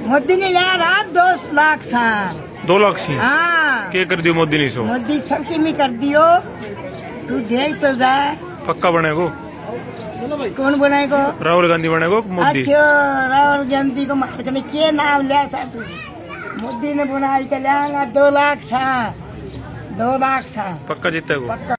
मोदी ने लिया रहा 2 लाख सा 2 लाख सी। हाँ क्या कर दियो मोदी ने? सो मोदी सबकी में कर दियो, तू देख तो जाए। पक्का बनेगो? कौन बनाएगो? राहुल गांधी बनेगो मोदी? अच्छा राहुल गांधी को मार के क्या नाम लिया था तू? मोदी ने बनाई के लिया 2 लाख सा 2 लाख सा। पक्का जीतेगो?